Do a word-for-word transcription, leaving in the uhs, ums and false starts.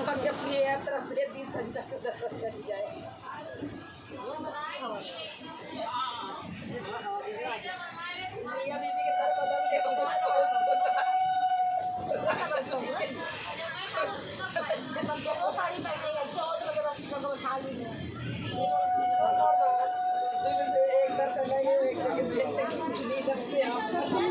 हम जब ये यात्रा फिर दी संचा को चली जाए मियां बीबी के तरफ बदल के दो साड़ी पहने हैं ऐसे और लगे बस को खा ली है एक दर्शन है एक दर्शन नहीं लगते आप